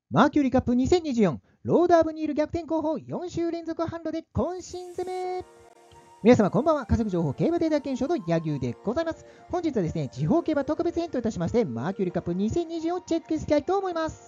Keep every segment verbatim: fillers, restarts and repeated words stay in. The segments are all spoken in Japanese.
マーキュリーカップにせんにじゅうよん、ロード・アブ・ニール逆転候補よん週連続ハンドで渾身攻め。皆様こんばんは。加速情報競馬データ検証の柳生でございます。本日はですね、地方競馬特別編といたしまして、マーキュリーカップにせんにじゅうよんをチェックしたいと思います。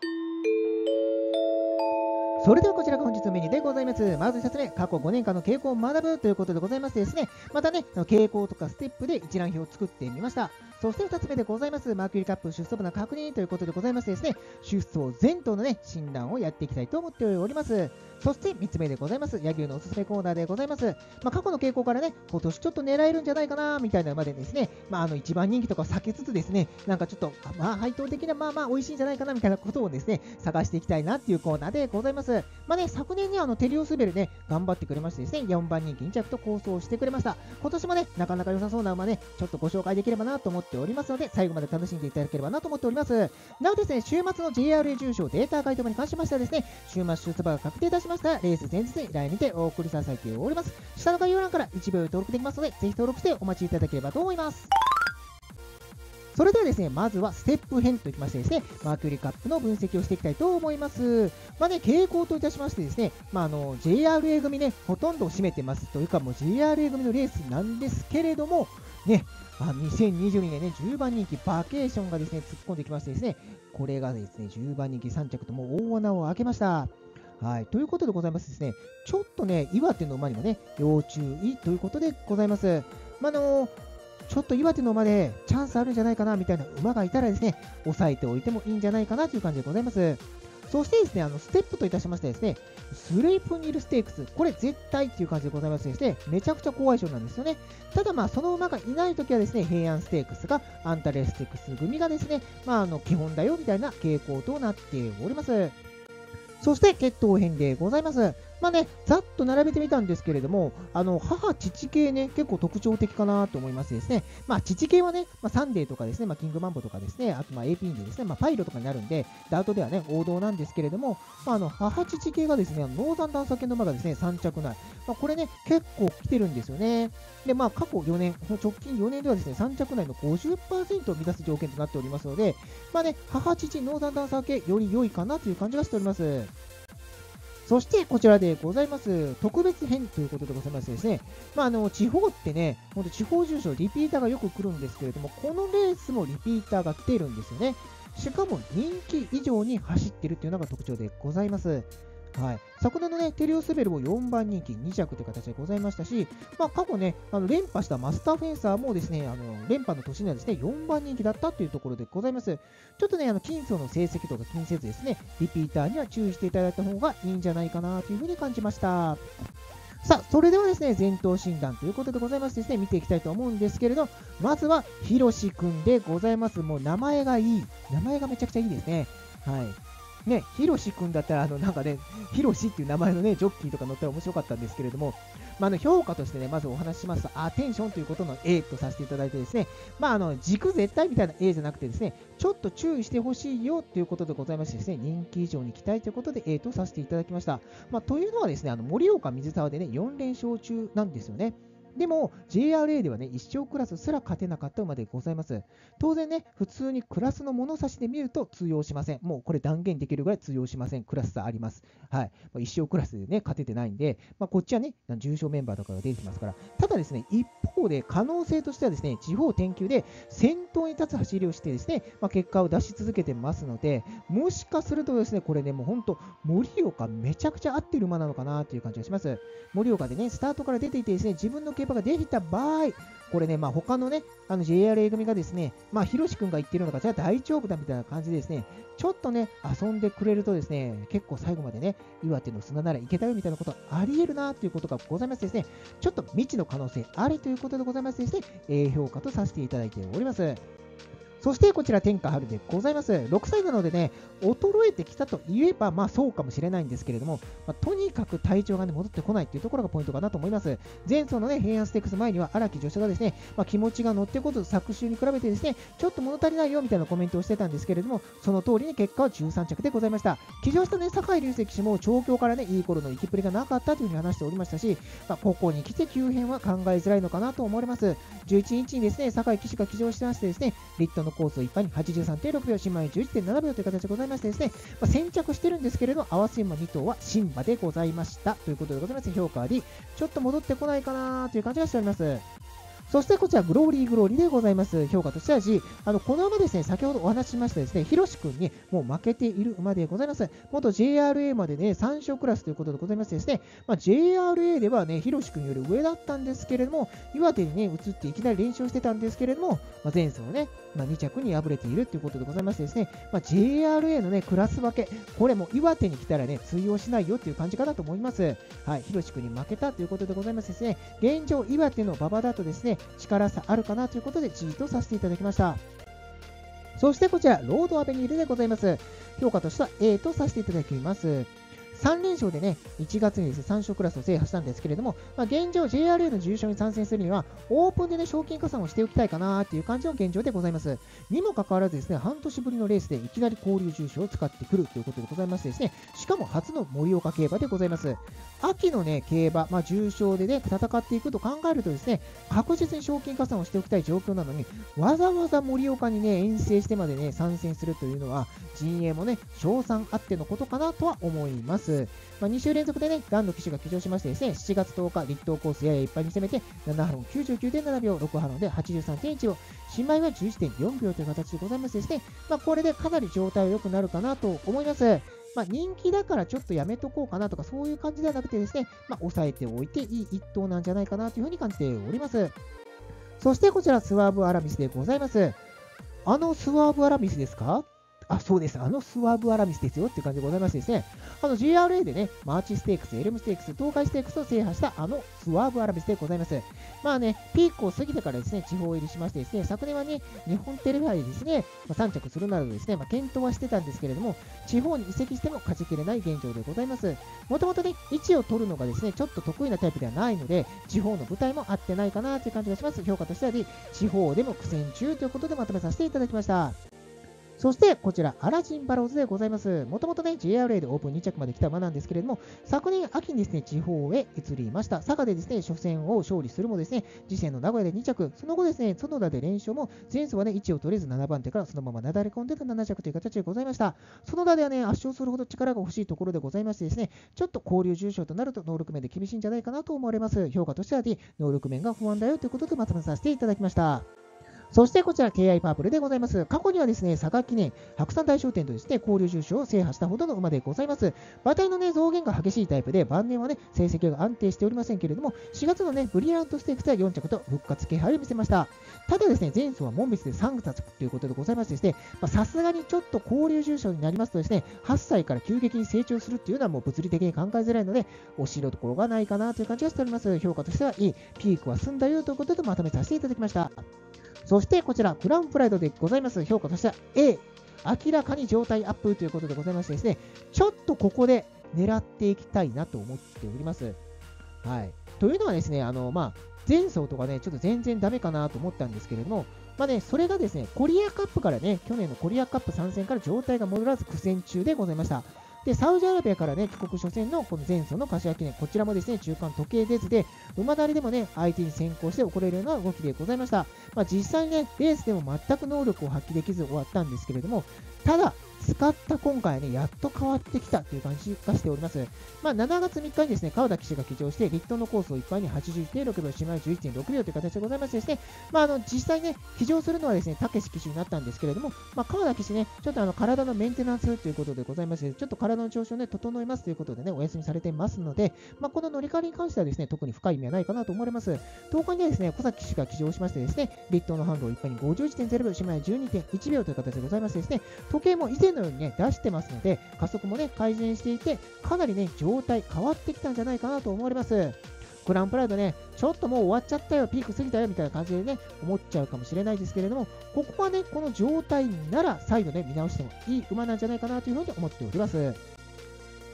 それではこちらが本日のメニューでございます。まずひとつめ、過去ごねんかんの傾向を学ぶということでございましてですね、またね、傾向とかステップで一覧表を作ってみました。そしてふたつめでございます、マーキュリーカップ出走部の確認ということでございましてですね、出走前頭のね、診断をやっていきたいと思っております。そしてみっつめでございます、柳生のおすすめコーナーでございます。まあ、過去の傾向からね、今年ちょっと狙えるんじゃないかな、みたいなまでですね、まあ、あの一番人気とかを避けつつですね、なんかちょっと、まあ、配当的な、まあまあ、美味しいんじゃないかな、みたいなことをですね、探していきたいなっていうコーナーでございます。まあね、昨年ね、あのテリオスベルね、頑張ってくれましてですね、よんばん人気に着と構想してくれました。今年もね、なかなか良さそうな馬ね、ちょっとご紹介できればなと思っておりますので、最後まで楽しんでいただければなと思っております。なおですね、週末の ジェイアールエー 重賞データガイドに関しましてはですね、週末出走馬が確定いたしましたレース前日に ライン にてお送りさせております。下の概要欄からいちびょうで登録できますので、ぜひ登録してお待ちいただければと思います。それではですね、まずはステップ編といきましてですね、マーキュリーカップの分析をしていきたいと思います。まあね、傾向といたしましてですね、まあ、あの ジェイアールエー 組ね、ほとんどを占めてますというか、もう ジェイアールエー 組のレースなんですけれども、ね、あにせんにじゅうにねんね、じゅうばん人気バケーションがですね、突っ込んできましてですね、これがですね、じゅうばん人気さん着ともう大穴を開けました。はい、ということでございますですね、ちょっとね、岩手の馬にもね、要注意ということでございます。まあのちょっと岩手の馬でチャンスあるんじゃないかなみたいな馬がいたらですね、抑えておいてもいいんじゃないかなという感じでございます。そしてですね、あのステップといたしましてですね、スレイプニルステークス、これ絶対っていう感じでございましてですね、めちゃくちゃ好相性なんですよね。ただまあ、その馬がいないときはですね、平安ステークスがアンタレステークス組がですね、まあ、あの基本だよみたいな傾向となっております。そして血統編でございます。まあね、ざっと並べてみたんですけれども、あの母、父系ね、結構特徴的かなと思いましてですね、まあ、父系はね、まあ、サンデーとかですね、まあ、キングマンボとかですね、あとまあ エーピー インでですね、まあ、パイロとかになるんで、ダートではね、王道なんですけれども、まあ、あの母、父系がですね、ノーザン段差系の馬がですね、さん着内、まあ、これね、結構来てるんですよね。で、まあ、過去よねん、直近よねんではですね、さん着内の ごじゅっパーセント を満たす条件となっておりますので、まあね、母、父、ノーザン段差系、より良いかなという感じがしております。そしてこちらでございます、特別編ということでございましてですね、まあ、あの地方ってね、本当地方重賞、リピーターがよく来るんですけれども、このレースもリピーターが来ているんですよね。しかも人気以上に走っているというのが特徴でございます。はい、昨年のね、テリオスベルもよんばん人気に着という形でございましたし、まあ、過去ね、あの連覇したマスターフェンサーもですね、あの連覇の年にはですね、よんばん人気だったというところでございます。ちょっとね、あの金層の成績とか気にせずですね、リピーターには注意していただいた方がいいんじゃないかなというふうに感じました。さあ、それではですね、前頭診断ということでございましてですね、見ていきたいと思うんですけれど、まずは、ひろしくんでございます。もう名前がいい。名前がめちゃくちゃいいですね。はい。ね、ひろしくんだったら、あの、なんかね、ひろしっていう名前のね、ジョッキーとか乗ったら面白かったんですけれども、まあ、あの評価としてね、まずお話ししますと、アテンションということの A とさせていただいてですね、まあ、あの、軸絶対みたいな A じゃなくてですね、ちょっと注意してほしいよということでございましてですね、人気以上に期待ということで A とさせていただきました。まあ、というのはですね、あの、盛岡水沢でね、よん連勝中なんですよね。でも ジェイアールエー ではね、一生クラスすら勝てなかった馬でございます。当然ね、普通にクラスの物差しで見ると通用しません。もうこれ断言できるぐらい通用しません。クラス差あります。はい。一生クラスでね、勝ててないんで、まあ、こっちはね、重賞メンバーとかが出てきますから、ただですね、一方で可能性としてはですね、地方転級で先頭に立つ走りをしてですね、まあ、結果を出し続けてますので、もしかするとですね、これね、もう本当、盛岡めちゃくちゃ合ってる馬なのかなという感じがします。盛岡でね、スタートから出ていてですね、自分の競馬ができた場合、これね、まあ、他のね、あの ジェイアールエー 組がですね、まあ、ひろし君が言ってるのが、じゃあ大丈夫だみたいな感じでですね、ちょっとね、遊んでくれるとですね、結構最後までね、岩手の砂ならいけたよみたいなことありえるなということがございましてですね、ちょっと未知の可能性ありということでございましてですね、A 評価とさせていただいております。そしてこちら天下春でございます。ろくさいなのでね、衰えてきたと言えば、まあそうかもしれないんですけれども、まあ、とにかく体調が、ね、戻ってこないというところがポイントかなと思います。前走の、ね、平安ステークス前には荒木女子がですね、まあ、気持ちが乗ってこず、昨週に比べてですね、ちょっと物足りないよみたいなコメントをしてたんですけれども、その通りに結果はじゅうさん着でございました。騎乗したね、酒井隆石氏も調教からね、いい頃の行きっぷりがなかったというふうに話しておりましたし、まあ、ここに来て急変は考えづらいのかなと思われます。じゅういちにちにですね、酒井騎手が騎乗してましてですね、リットののコースをいっぱいに はちじゅうさんてんろくびょう、新米 じゅういちてんななびょうという形でございましてですね、まあ、先着してるんですけれど、合わせ馬に頭は新馬でございましたということでございます。評価あり、ちょっと戻ってこないかなという感じがしております。そしてこちらグローリーグローリーでございます。評価としては G。あの、この馬ですね、先ほどお話ししましたですね、ヒロシ君にもう負けている馬でございます。元 ジェイアールエー までね、さん勝クラスということでございましてですね、まあ、ジェイアールエー ではね、ヒロシ君より上だったんですけれども、岩手にね、移っていきなり連勝してたんですけれども、まあ、前走ね、まあ、に着に敗れているということでございましてですね、まあ、ジェイアールエー のね、クラス分け、これも岩手に来たらね、通用しないよっていう感じかなと思います。はい、ヒロシ君に負けたということでございましてですね、現状、岩手の馬場だとですね、力差あるかなということで G とさせていただきました。そしてこちら、ロードアベニールでございます。評価としては A とさせていただきます。さん連勝でね、いちがつにですね、さん勝クラスを制覇したんですけれども、まあ、現状 ジェイアールエー の重賞に参戦するには、オープンでね、賞金加算をしておきたいかなという感じの現状でございます。にもかかわらずですね、半年ぶりのレースでいきなり交流重賞を使ってくるということでございましてですね、しかも初の盛岡競馬でございます。秋のね、競馬、まあ、重賞でね、戦っていくと考えるとですね、確実に賞金加算をしておきたい状況なのに、わざわざ盛岡にね、遠征してまでね、参戦するというのは、陣営もね、賞賛あってのことかなとは思います。まあ、に週連続でね、ランの騎手が騎乗しましてですね、しちがつとおか、立東コースややいっぱいに攻めて、ななハロン きゅうじゅうきゅうてんななびょう、ろくハロンで はちじゅうさんてんいちびょう、新米は じゅういちてんよんびょうという形でございましてですね、まあ、これでかなり状態は良くなるかなと思います。まあ、人気だからちょっとやめとこうかなとか、そういう感じではなくてですね、まあ、抑えておいていい一頭なんじゃないかなというふうに感じております。そしてこちら、スワーブアラミスでございます。あのスワーブアラミスですか？あ、そうです。あのスワーブアラミスですよっていう感じでございましてですね、あの ジェイアールエー でね、マーチステークス、エルムステークス、東海ステークスを制覇したあのスワーブアラミスでございます。まあね、ピークを過ぎてからですね、地方入りしましてですね、昨年はね、日本テレビ杯でですね、まあ、さん着するなどですね、まあ、検討はしてたんですけれども、地方に移籍しても勝ちきれない現状でございます。もともとね、位置を取るのがですね、ちょっと得意なタイプではないので、地方の舞台も合ってないかなという感じがします。評価としては D、地方でも苦戦中ということでまとめさせていただきました。そしてこちら、アラジンバローズでございます。もともとね、ジェイアールエー でオープンに着まで来た馬なんですけれども、昨年秋にですね、地方へ移りました。佐賀でですね、初戦を勝利するもですね、次戦の名古屋でに着、その後ですね、園田で連勝も、前走はね、位置を取れずななばん手からそのままなだれ込んでたなな着という形でございました。園田ではね、圧勝するほど力が欲しいところでございましてですね、ちょっと交流重賞となると能力面で厳しいんじゃないかなと思われます。評価としては D、能力面が不安だよということでまとめさせていただきました。そしてこちら ケーアイ パープルでございます。過去にはですね、佐賀記念、白山大商店とですね、交流重賞を制覇したほどの馬でございます。馬体のね、増減が激しいタイプで、晩年はね、成績が安定しておりませんけれども、しがつのね、ブリリアントステークスはよん着と復活気配を見せました。ただですね、前走は門別でさん着ということでございましてですね、さすがにちょっと交流重賞になりますとですね、はっさいから急激に成長するっていうのはもう物理的に考えづらいので、お城ところがないかなという感じがしております。評価としてはいい、ピークは済んだよということでまとめさせていただきました。そしてこちら、クラウンプライドでございます。評価としては A、明らかに状態アップということでございましてですね、ちょっとここで狙っていきたいなと思っております。はい。というのはですね、あの、まあ、前走とかね、ちょっと全然ダメかなと思ったんですけれども、まあね、それがですね、コリアカップからね、去年のコリアカップ参戦から状態が戻らず苦戦中でございました。で、サウジアラビアからね、帰国初戦のこの前走の柏記念、こちらもですね、中間時計出ずで、馬なりでもね、相手に先行して怒れるような動きでございました。まあ、実際にね、レースでも全く能力を発揮できず終わったんですけれども、ただ、使った今回はね、やっと変わってきたという感じがしております。まあ、しちがつみっかにですね、川田騎手が騎乗して、立東のコースをいっぱいに はちじゅういってんろくびょう、姉妹 じゅういちてんろくびょうという形でございましてですね、まあ、あの実際ね、騎乗するのはですね、武士騎手になったんですけれども、まあ、川田騎手ね、ちょっとあの体のメンテナンスということでございまして、ちょっと体の調子をね、整えますということでね、お休みされてますので、まあ、この乗り換わりに関してはですね、特に深い意味はないかなと思われます。とおかにはですね、小崎騎手が騎乗しましてですね、立東のハンドをいっぱいに ごじゅういってんゼロびょう、姉妹 じゅうにてんいちびょうという形でございましてですね、時計も以前のようにね、出してますので、加速もね、改善していて、かなりね、状態変わってきたんじゃないかなと思われます。クラウンプライドね、ちょっともう終わっちゃったよ、ピーク過ぎたよみたいな感じでね、思っちゃうかもしれないですけれども、ここはね、この状態なら再度ね、見直してもいい馬なんじゃないかなというふうに思っております。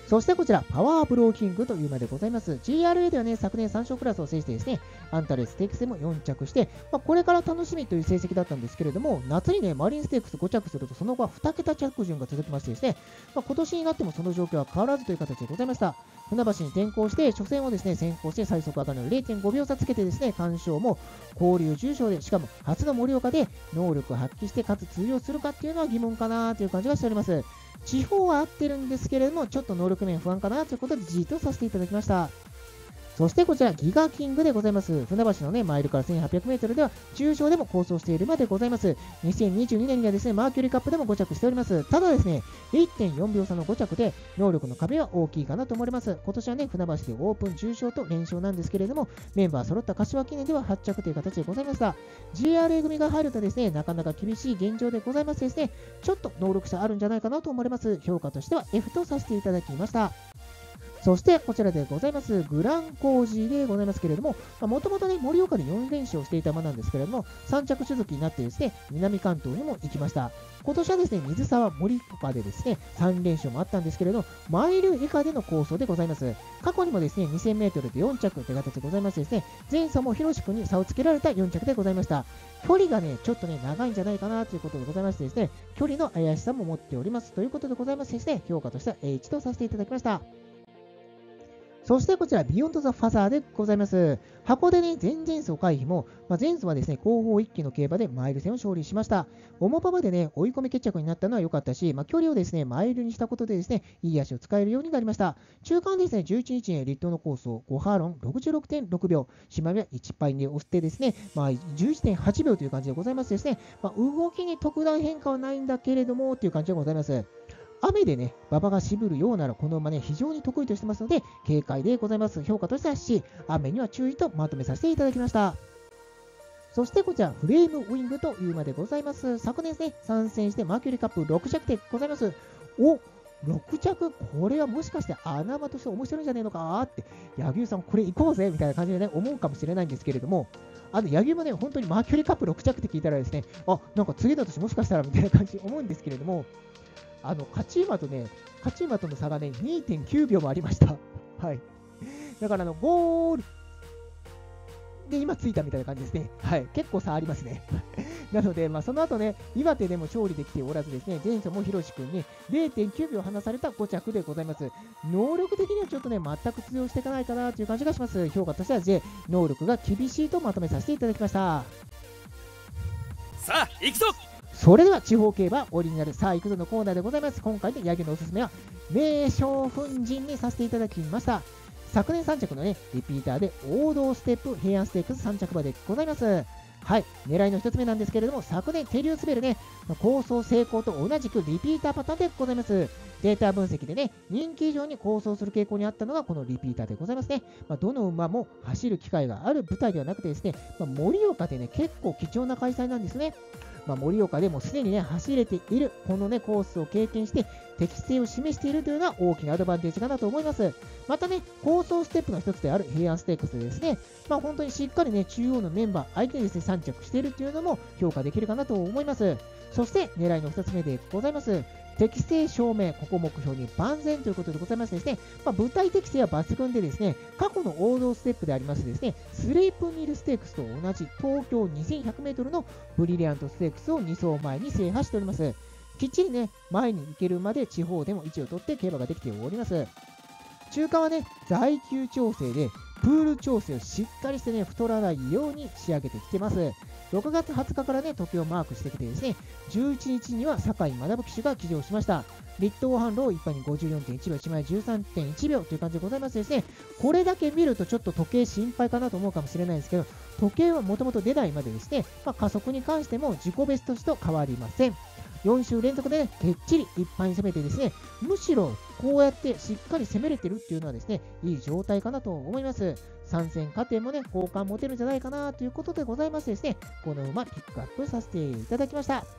そしてこちら、パワーブローキングという馬でございます。ジーアールエー ではね、昨年さん勝クラスを制してですね、アンタレステークスでもよん着して、まあ、これから楽しみという成績だったんですけれども、夏にね、マリンステークスご着すると、その後はに桁着順が続きましてですね、まあ、今年になってもその状況は変わらずという形でございました。船橋に転向して、初戦をですね、先行して最速上がるの れいてんごびょう差つけてですね、完勝も交流重賞で、しかも初の盛岡で能力を発揮して、かつ通用するかっていうのは疑問かなという感じがしております。地方は合ってるんですけれども、ちょっと能力面不安かなということで ジー とさせていただきました。そしてこちらギガキングでございます。船橋のね、マイルからせんはっぴゃくメートルでは重賞でも構想している馬でございます。にせんにじゅうにねんにはですね、マーキュリーカップでもご着しております。ただですね、いってんよんびょう差のご着で能力の壁は大きいかなと思われます。今年はね、船橋でオープン重賞と連勝なんですけれども、メンバー揃った柏記念でははち着という形でございました。ジーアールエー 組が入るとですね、なかなか厳しい現状でございますですね、ちょっと能力差あるんじゃないかなと思われます。評価としては エフ とさせていただきました。そしてこちらでございますグランコージーでございますけれども、もともとね、盛岡でよん連勝していた馬なんですけれども、さん着続きになってですね、南関東にも行きました。今年はですね、水沢盛岡でですね、さん連勝もあったんですけれど、マイル以下での構想でございます。過去にもですね、にせんメートルでよん着という形でございましてですね、前走も広志君に差をつけられたよん着でございました。距離がね、ちょっとね、長いんじゃないかなということでございましてですね、距離の怪しさも持っておりますということでございましてですね、評価としては エイチ とさせていただきました。そしてこちら、ビヨンドザファザーでございます。箱でね、前々走回避も、まあ、前走はですね、後方一気の競馬でマイル戦を勝利しました。重パパでね、追い込み決着になったのは良かったし、まあ、距離をですね、マイルにしたことでですね、いい足を使えるようになりました。中間ですね、じゅういちにちに立東のコースをごハーロン ろくじゅうろくてんろくびょう、しまいはいちパイに押してですね、まあ、じゅういちてんはちびょうという感じでございますですね、まあ、動きに特段変化はないんだけれども、という感じでございます。雨でね、馬場が渋るようなら、この馬ね、非常に得意としてますので、警戒でございます。評価としては シー、雨には注意とまとめさせていただきました。そしてこちら、フレームウィングという馬でございます。昨年ですね、参戦してマーキュリーカップろく着でございます。おろく着、これはもしかして穴馬として面白いんじゃねえのかって、柳生さん、これ行こうぜみたいな感じでね、思うかもしれないんですけれども、あの柳生もね、本当にマーキュリーカップろく着って聞いたらですね、あ、なんか次の年もしかしたらみたいな感じで思うんですけれども、あの勝ち馬とね、勝ち馬との差がね、にてんきゅうびょうもありました。はい。だからあの、ゴールで今ついたみたいな感じですね。はい。結構差ありますね。なので、まあ、その後ね、岩手でも勝利できておらずですね、前走も広志君に れいてんきゅうびょう離されたご着でございます。能力的にはちょっとね、全く通用していかないかなという感じがします。評価としては ジェイ、能力が厳しいとまとめさせていただきました。 さあ、行くぞ。 それでは地方競馬オリジナルさあ行くぞのコーナーでございます。今回のヤギのおすすめは名将粉塵にさせていただきました。昨年さん着のねリピーターで王道ステップ平安ステークスさん着馬でございます。はい、狙いのひとつめなんですけれども、昨年テリュースベルね、構想成功と同じくリピーターパターンでございます。データ分析でね、人気以上に構想する傾向にあったのがこのリピーターでございますね。まあ、どの馬も走る機会がある舞台ではなくてですね、まあ、盛岡でね、結構貴重な開催なんですね。まあ、盛岡でもすでにね、走れている、このね、コースを経験して、適性を示しているというのは大きなアドバンテージかなと思います。またね、構想ステップの一つである平安ステークスでですね、まあ、本当にしっかりね、中央のメンバー、相手にですね、さん着しているというのも評価できるかなと思います。そして、狙いのふたつめでございます。適正証明、ここ目標に万全ということでございましてですね、まあ、舞台適性は抜群でですね、過去の王道ステップでありますですね、スレイプミルステークスと同じ東京にせんひゃくメートルのブリリアントステークスをに走前に制覇しております。きっちりね、前に行けるまで地方でも位置を取って競馬ができております。中間はね、在休調整で、プール調整をしっかりしてね、太らないように仕上げてきてます。ろくがつはつかからね、時計をマークしてきてですね、じゅういちにちには酒井学騎手が騎乗しました。立東販路を一般に ごじゅうよんてんいちびょう、一枚 じゅうさんてんいちびょうという感じでございますですね。これだけ見るとちょっと時計心配かなと思うかもしれないんですけど、時計はもともと出ないまでですね、まあ、加速に関しても自己ベスト値と変わりません。よん週連続で、ね、きっちり一般に攻めてですね、むしろこうやってしっかり攻めれてるっていうのはですね、いい状態かなと思います。参戦過程もね、好感持てるんじゃないかなということでございましてですね、この馬ピックアップさせていただきました。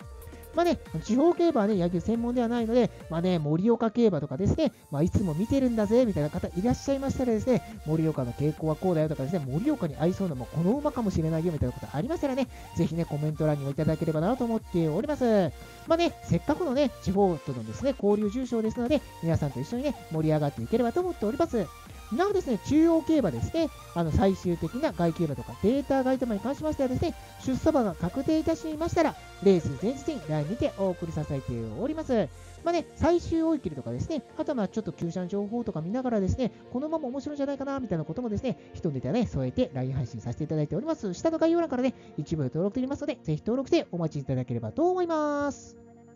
まあね、地方競馬はね、野球専門ではないので、まあね、盛岡競馬とかですね、まあ、いつも見てるんだぜ、みたいな方いらっしゃいましたらですね、盛岡の傾向はこうだよとかですね、盛岡に合いそうなもうこの馬かもしれないよ、みたいなことありましたらね、ぜひね、コメント欄にもいただければなと思っております。まあね、せっかくのね、地方とのですね、交流重賞ですので、皆さんと一緒にね、盛り上がっていければと思っております。なおですね、中央競馬ですね、あの最終的な外競馬とかデータ外馬に関しましてはですね、出走馬が確定いたしましたら、レース前日に ライン にてお送りさせております。まあね、最終追い切りとかですね、あとはまあちょっと厩舎の情報とか見ながらですね、この馬も面白いんじゃないかなみたいなこともですね、一ネタね、添えて ライン 配信させていただいております。下の概要欄からね、一部登録できますので、ぜひ登録してお待ちいただければと思います。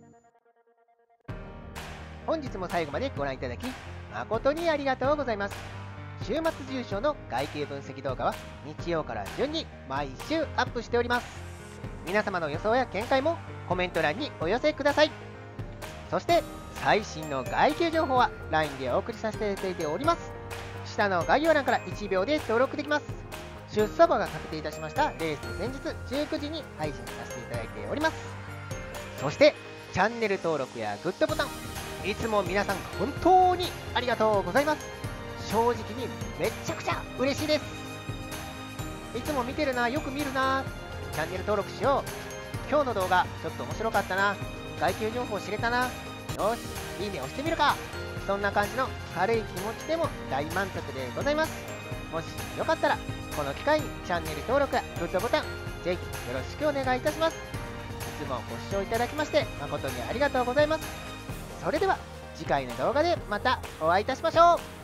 本日も最後までご覧いただき、誠にありがとうございます。週末重賞の外形分析動画は日曜から順に毎週アップしております。皆様の予想や見解もコメント欄にお寄せください。そして最新の外球情報は ライン でお送りさせていただいております。下の概要欄からいちびょうで登録できます。出走馬が確定いたしましたレース前日じゅうくじに配信させていただいております。そしてチャンネル登録やグッドボタン、いつも皆さん本当にありがとうございます。正直にめっちゃくちゃ嬉しいです。いつも見てるな、よく見るな、チャンネル登録しよう、今日の動画ちょっと面白かったな、外球情報知れたな、よしいいね押してみるか、そんな感じの軽い気持ちでも大満足でございます。もしよかったらこの機会にチャンネル登録やグッドボタンぜひよろしくお願いいたします。いつもご視聴いただきまして誠にありがとうございます。それでは次回の動画でまたお会いいたしましょう。